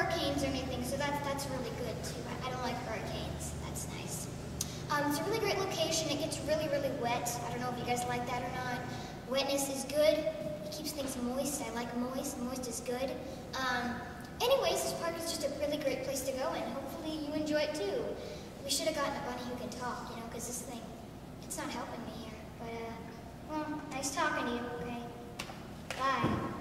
hurricanes or anything, so that's really good too. I don't like hurricanes. That's nice. It's a really great location. It gets really, really wet. I don't know if you guys like that or not. Wetness is good. It keeps things moist. I like moist. Moist is good. Anyways, this park is just a really great place to go, and hopefully you enjoy it too. We should have gotten a bunny who can talk, because this thing, it's not helping me here. But, well, nice talking to you, okay? Bye.